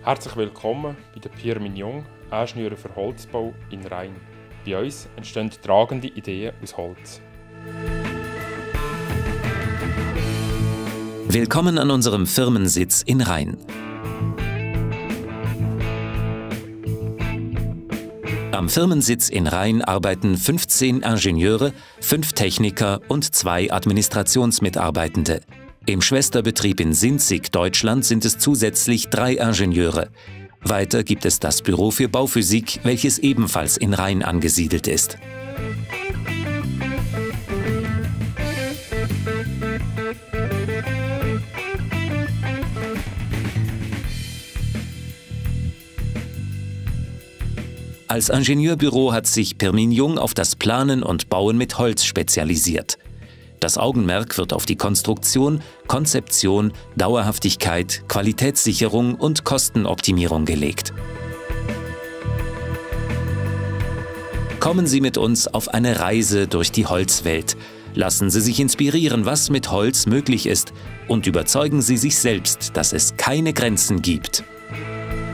Herzlich willkommen bei der Pierre Mignon, Ingenieure für Holzbau in Rhein. Bei uns entstehen tragende Ideen aus Holz. Willkommen an unserem Firmensitz in Rhein. Am Firmensitz in Rhein arbeiten 15 Ingenieure, 5 Techniker und 2 Administrationsmitarbeitende. Im Schwesterbetrieb in Sinzig, Deutschland, sind es zusätzlich 3 Ingenieure. Weiter gibt es das Büro für Bauphysik, welches ebenfalls in Rhein angesiedelt ist. Als Ingenieurbüro hat sich Pierre Mignon auf das Planen und Bauen mit Holz spezialisiert. Das Augenmerk wird auf die Konstruktion, Konzeption, Dauerhaftigkeit, Qualitätssicherung und Kostenoptimierung gelegt. Kommen Sie mit uns auf eine Reise durch die Holzwelt. Lassen Sie sich inspirieren, was mit Holz möglich ist, und überzeugen Sie sich selbst, dass es keine Grenzen gibt.